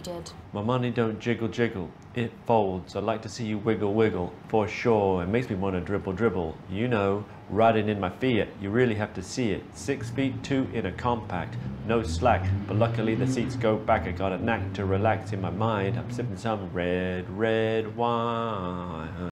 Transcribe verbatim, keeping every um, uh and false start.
did. My money don't jiggle jiggle, it folds. I'd like to see you wiggle wiggle, for sure. It makes me want to dribble dribble. You know, riding in my Fiat, you really have to see it. Six feet two in a compact, no slack, but luckily the seats go back. I got a knack to relax in my mind. I'm sipping some red, red wine.